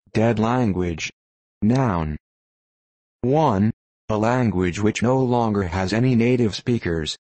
Dead language. Noun. 1. A language which no longer has any native speakers.